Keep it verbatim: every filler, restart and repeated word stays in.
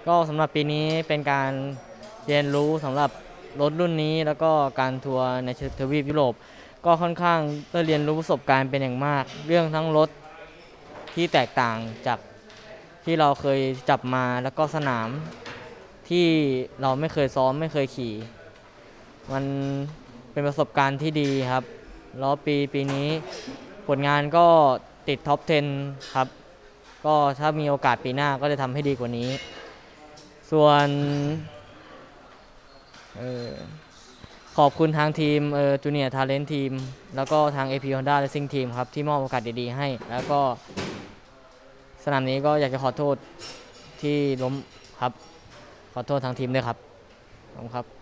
ก็สำหรับปีนี้เป็นการเรียนรู้สำหรับรถรุ่นนี้แล้วก็การทัวร์ในทวีปยุโรปก็ค่อนข้างได้เรียนรู้ประสบการณ์เป็นอย่างมากเรื่องทั้งรถที่แตกต่างจากที่เราเคยจับมาแล้วก็สนามที่เราไม่เคยซ้อมไม่เคยขี่มันเป็นประสบการณ์ที่ดีครับแล้วปีปีนี้ผลงานก็ติดท็อปสิบครับก็ถ้ามีโอกาสปีหน้าก็จะทำให้ดีกว่านี้ส่วนเออขอบคุณทางทีมเออจูเนียร์ทาเลนต์ทีมแล้วก็ทาง เอ พี Honda Racing Team ครับที่มอบโอกาสดีๆให้แล้วก็สนามนี้ก็อยากจะขอโทษที่ล้มครับขอโทษทางทีมด้วยครับขอบคุณครับ